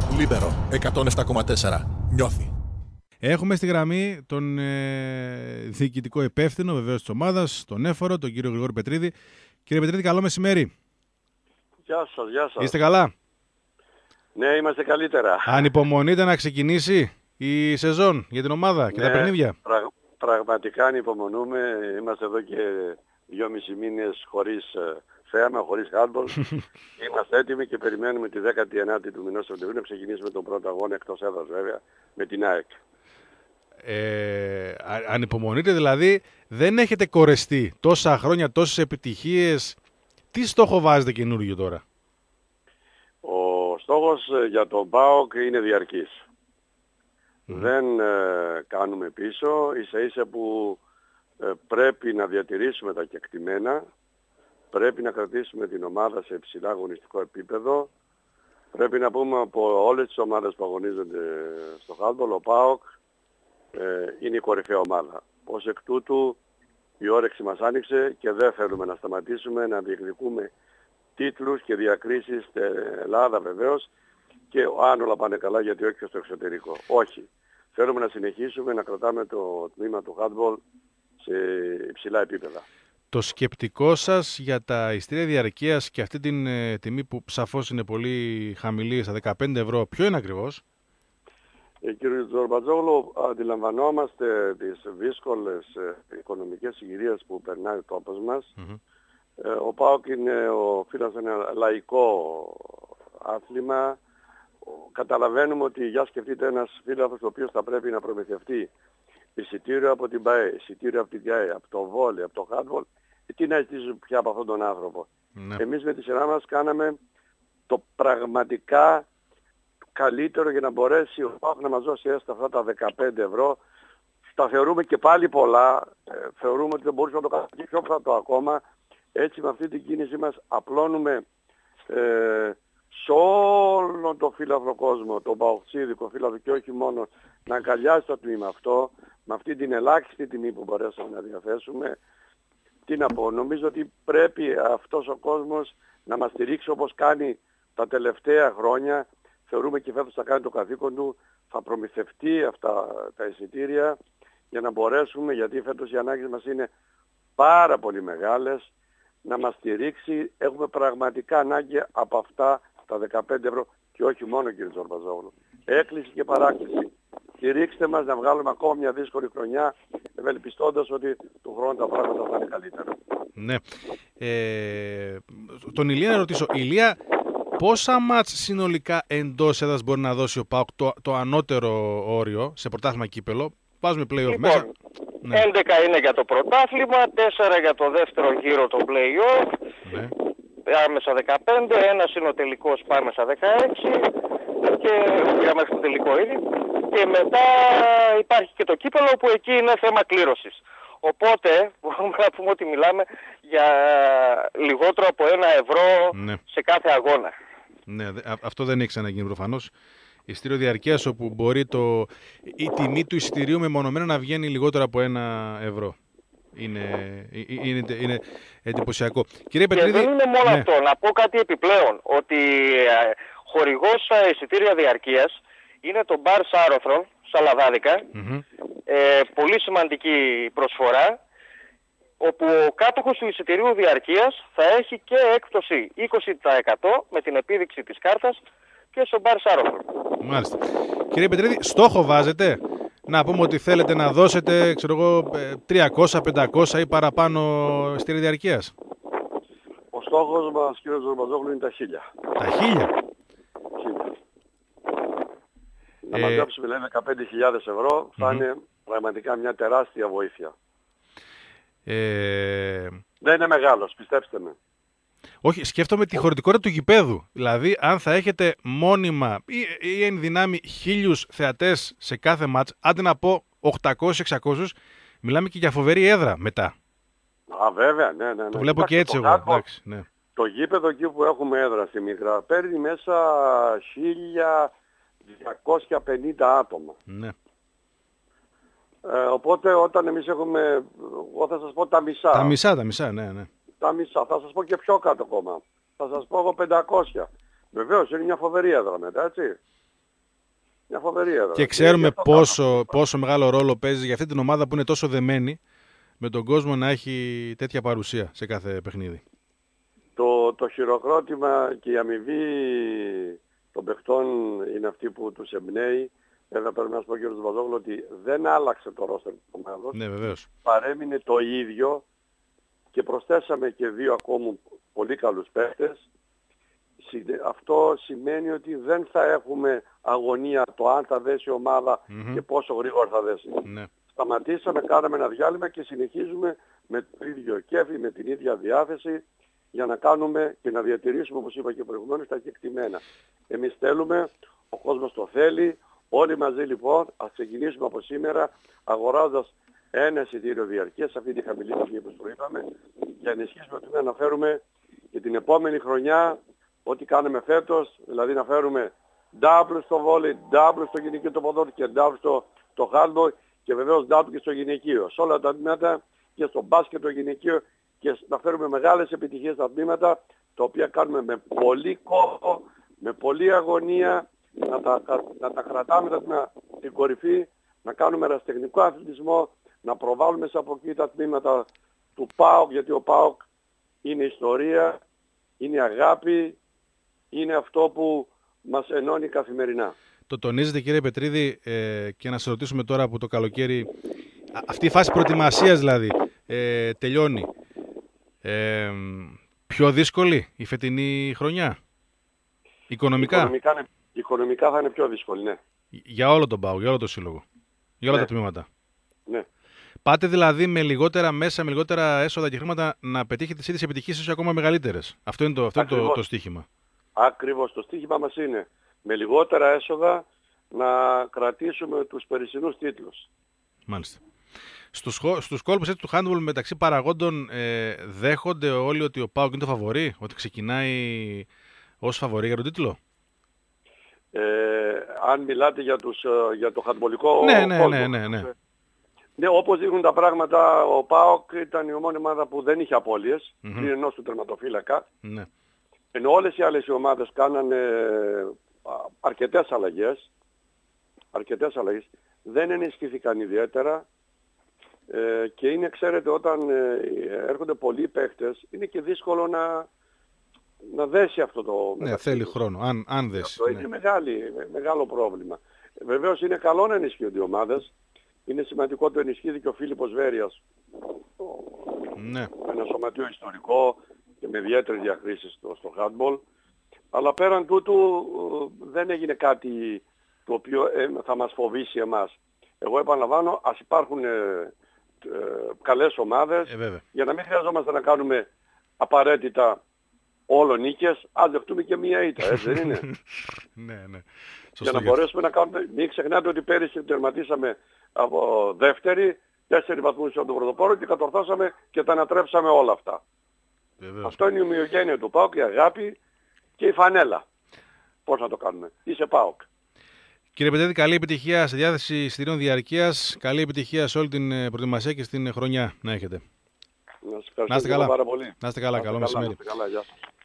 Λίμπερο 107,4. Νιώθει. Έχουμε στη γραμμή τον διοικητικό υπεύθυνο βεβαίως της ομάδας, τον έφορο, τον κύριο Γρηγόρη Πετρίδη. Κύριε Πετρίδη, καλό μεσημέρι. Γεια σας, γεια σας. Είστε καλά? Ναι, είμαστε καλύτερα. Ανυπομονείτε να ξεκινήσει η σεζόν για την ομάδα και τα παιχνίδια? Πραγματικά ανυπομονούμε. Είμαστε εδώ και 2,5 μήνες χωρίς θέαμα, χωρίς handball. Είμαστε έτοιμοι και περιμένουμε τη 19η του μηνός Σεπτεμβρίου να ξεκινήσουμε τον πρώτο αγώνα, εκτός έδρας βέβαια, με την ΑΕΚ. Ανυπομονείτε δηλαδή, δεν έχετε κορεστεί τόσα χρόνια, τόσες επιτυχίες. Τι στόχο βάζετε καινούργιο τώρα? Ο στόχος για τον ΠΑΟΚ είναι διαρκής. Δεν κάνουμε πίσω, ίσα ίσα που πρέπει να διατηρήσουμε τα κεκτημένα, πρέπει να κρατήσουμε την ομάδα σε υψηλά αγωνιστικό επίπεδο. Πρέπει να πούμε από όλες τις ομάδες που αγωνίζονται στο handball, ο ΠΑΟΚ είναι η κορυφαία ομάδα. Ως εκ τούτου η όρεξη μας άνοιξε και δεν θέλουμε να σταματήσουμε να τίτλους και διακρίσεις στην Ελλάδα βεβαίως, και αν όλα πάνε καλά, γιατί όχι και στο εξωτερικό. Όχι. Θέλουμε να συνεχίσουμε να κρατάμε το τμήμα του handball σε υψηλά επίπεδα. Το σκεπτικό σας για τα εισιτήρια διαρκείας και αυτή την τιμή που σαφώς είναι πολύ χαμηλή, στα 15 ευρώ, ποιο είναι ακριβώς? Κύριε Τζορμπατζόγλου, αντιλαμβανόμαστε τις δύσκολες οικονομικές συγκυρίες που περνάει ο τόπος μας. Ο ΠΑΟΚ είναι ένα λαϊκό άθλημα. Καταλαβαίνουμε ότι για σκεφτείτε ένας φίλαθλος ο οποίος θα πρέπει να προμηθευτεί εισιτήριο από την ΠΑΕ, εισιτήριο από την ΚΑΕ, από το βόλεϊ, από το handball. Τι να ζητήσουμε πια από αυτόν τον άνθρωπο? Ναι. Εμείς με τη σειρά μας κάναμε το πραγματικά καλύτερο για να μπορέσει ο ΠΑΟΚ να μας δώσει έστω αυτά τα 15 ευρώ. Τα θεωρούμε και πάλι πολλά. Θεωρούμε ότι δεν μπορούσε να το κάνει και πιο φθατό ακόμα. Έτσι με αυτή την κίνηση μας απλώνουμε σε όλον το φύλαθρο κόσμο, τον παοξίδικο φύλαθρο και όχι μόνο, να αγκαλιάσει το τμήμα αυτό, με αυτή την ελάχιστη τιμή που μπορέσαμε να διαθέσουμε. Τι να πω, νομίζω ότι πρέπει αυτός ο κόσμος να μας στηρίξει όπως κάνει τα τελευταία χρόνια. Θεωρούμε και φέτος θα κάνει το καθήκον του, θα προμηθευτεί αυτά τα εισιτήρια για να μπορέσουμε, γιατί φέτος οι ανάγκες μας είναι πάρα πολύ μεγάλες, να μας στηρίξει. Έχουμε πραγματικά ανάγκη από αυτά τα 15 ευρώ και όχι μόνο, κύριε Τζορμπατζόγλου. Έκκληση και παράκληση. Στηρίξτε μας να βγάλουμε ακόμα μια δύσκολη χρονιά, ευελπιστώντας ότι του χρόνου τα πράγματα θα είναι καλύτερα. Ναι. Τον Ηλία να ρωτήσω. Ηλία, πόσα μάτς συνολικά εντός έδρας μπορεί να δώσει ο ΠΑΟΚ, το ανώτερο όριο σε πρωτάθλημα κύπελο? Βάζουμε play-off μέσα. Ναι. 11 είναι για το πρωτάθλημα, 4 για το δεύτερο γύρο το play-off, ναι. Άμεσα 15, ένας είναι ο τελικός, πάμε στα 16 και για μέχρι το τελικό ήδη. Και μετά υπάρχει και το κύπελο που εκεί είναι θέμα κλήρωσης. Οπότε μπορούμε να πούμε ότι μιλάμε για λιγότερο από 1 ευρώ, ναι, σε κάθε αγώνα. Ναι, αυτό δεν έχει ξαναγίνει προφανώς. Εισιτήριο διαρκείας όπου μπορεί η τιμή του εισιτηρίου μεμονωμένα να βγαίνει λιγότερο από 1 ευρώ. Είναι εντυπωσιακό. Κύριε Πετρίδη, και δεν είναι μόνο, ναι, αυτό. Να πω κάτι επιπλέον, ότι χορηγός εισιτήρια διαρκείας είναι το Μπαρ Σάρωθρον, Σαλαδάδικα. Πολύ σημαντική προσφορά, όπου ο κάτοχος του εισιτηρίου διαρκείας θα έχει και έκπτωση 20% με την επίδειξη της κάρτας και στο Μπαρ Σάρωθρον. Μάλιστα. Κύριε Πετρίδη, στόχο βάζετε? Να πούμε ότι θέλετε να δώσετε, 300, 500 ή παραπάνω εισιτήρια διαρκείας? Ο στόχος μας, κύριε Τζορμπατζόγλου, είναι τα 1000. Τα 1000? Να μαζέψουμε, λέμε, 15.000 ευρώ, θα είναι πραγματικά μια τεράστια βοήθεια. Δεν είναι μεγάλος, πιστέψτε με. Όχι, σκέφτομαι τη χωρητικότητα του γηπέδου. Δηλαδή, αν θα έχετε μόνιμα ή εν δυνάμει 1.000 θεατές σε κάθε μάτς, άντε να πω 800-600, μιλάμε και για φοβερή έδρα μετά. Βέβαια, ναι. Το βλέπω και έτσι εγώ. Εντάξει, ναι. Το γήπεδο εκεί που έχουμε έδρα στη Μικρά παίρνει μέσα 1.250 άτομα. Ναι. Οπότε όταν εμείς έχουμε, εγώ θα σας πω τα μισά. Τα μισά, ναι. Τα μισά. Θα σας πω και πιο κάτω ακόμα. Θα σας πω εγώ 500. Βεβαίως είναι μια φοβερή έδρα μετά, έτσι. μια φοβερή έδρα. Και ξέρουμε πόσο μεγάλο ρόλο παίζει για αυτή την ομάδα που είναι τόσο δεμένη με τον κόσμο να έχει τέτοια παρουσία σε κάθε παιχνίδι. Το χειροκρότημα και η αμοιβή των παιχτών είναι αυτή που τους εμπνέει. Βέβαια πρέπει να σου πω, κ. Βαζόγλου, ότι δεν άλλαξε το ρόστερ της ομάδας. Ναι, βεβαίως. Παρέμεινε το ίδιο και προσθέσαμε και 2 ακόμα πολύ καλούς παίχτες. Αυτό σημαίνει ότι δεν θα έχουμε αγωνία το αν θα δέσει η ομάδα και πόσο γρήγορα θα δέσει. Ναι. Σταματήσαμε, κάναμε ένα διάλειμμα και συνεχίζουμε με το ίδιο κέφι, με την ίδια διάθεση για να κάνουμε και να διατηρήσουμε, όπως είπα και προηγουμένως, τα κεκτημένα. Εμείς θέλουμε, ο κόσμος το θέλει, όλοι μαζί λοιπόν ας ξεκινήσουμε από σήμερα αγοράζοντας ένα εισιτήριο διαρκείας, αυτή τη χαμηλή τιμή που προείπαμε, για να ενισχύσουμε ότι να φέρουμε και την επόμενη χρονιά ό,τι κάνουμε φέτος, δηλαδή να φέρουμε double στο βόλεϊ, double στο γυναικείο το ποδόσφαιρο και double στο handball και βεβαίως double και στο γυναικείο. Σε όλα τα τμήματα και στο μπάσκετ το γυναικείο και να φέρουμε μεγάλες επιτυχίες στα τμήματα, τα οποία κάνουμε με πολύ κόπο, με πολλή αγωνία, να τα κρατάμε την κορυφή, να κάνουμε ερασιτεχνικό αθλητισμό, να προβάλλουμε σε από εκεί τα τμήματα του ΠΑΟΚ, γιατί ο ΠΑΟΚ είναι ιστορία, είναι αγάπη, είναι αυτό που μας ενώνει καθημερινά. Το τονίζετε, κύριε Πετρίδη, και να σας ρωτήσουμε τώρα που το καλοκαίρι, αυτή η φάση προετοιμασίας δηλαδή, τελειώνει. Πιο δύσκολη η φετινή χρονιά, οικονομικά. Οικονομικά θα είναι πιο δύσκολη, ναι. Για όλο τον ΠΑΟΚ, για όλο το σύλλογο, για όλα τα τμήματα. Ναι. Πάτε δηλαδή με λιγότερα μέσα, με λιγότερα έσοδα και χρήματα να πετύχετε τις ίδιες επιτυχίες ίσως ακόμα μεγαλύτερες. Αυτό είναι το στοίχημα. Ακριβώς. Το στοίχημα μας είναι με λιγότερα έσοδα να κρατήσουμε τους περσινούς τίτλους. Μάλιστα. Στους κόλπους του handball μεταξύ παραγόντων δέχονται όλοι ότι ο ΠΑΟΚ είναι το φαβορί, ότι ξεκινάει ως φαβορί για τον τίτλο. Αν μιλάτε για το handballικό ναι. Ναι, όπως δείχνουν τα πράγματα, ο ΠΑΟΚ ήταν η μόνη ομάδα που δεν είχε απώλειες, πριν ενός του τερματοφύλακα. Ναι. Ενώ όλες οι άλλες ομάδες κάνανε αρκετές αλλαγές, δεν ενισχύθηκαν ιδιαίτερα και είναι, ξέρετε, όταν έρχονται πολλοί παίχτες, είναι και δύσκολο να δέσει αυτό το... Ναι, θέλει χρόνο, αν δέσει. Αυτό είναι μεγάλο πρόβλημα. Βεβαίως είναι καλό να ενισχύονται οι ομάδες. Είναι σημαντικό το ενισχύει και ο Φίλιππος Βέρειας, ένα σωματείο ιστορικό και με ιδιαίτερες διαχρίσεις στο handball. Αλλά πέραν τούτου δεν έγινε κάτι το οποίο θα μας φοβήσει εμάς. Εγώ επαναλαμβάνω, ας υπάρχουν καλές ομάδες για να μην χρειαζόμαστε να κάνουμε απαραίτητα όλο νίκες, ας δεχτούμε και μία ήττα, έτσι δεν είναι? Ναι. Για να μπορέσουμε να κάνουμε, μην ξεχνάτε ότι πέρυσι τερματίσαμε από δεύτερη, 4 βαθμούς από τον πρωτοπόρο και κατορθώσαμε και τα ανατρέψαμε όλα αυτά. Αυτό είναι η ομοιογένεια του ΠΑΟΚ, η αγάπη και η φανέλα. Πώς να το κάνουμε? Είσαι ΠΑΟΚ. Κύριε Πετρίδη, καλή επιτυχία στη διάθεση εισιτηρίων διαρκείας, καλή επιτυχία σε όλη την προετοιμασία και στην χρονιά να έχετε. Να είστε καλά. Πάρα πολύ. Να είστε καλά, καλό μεσημέρι.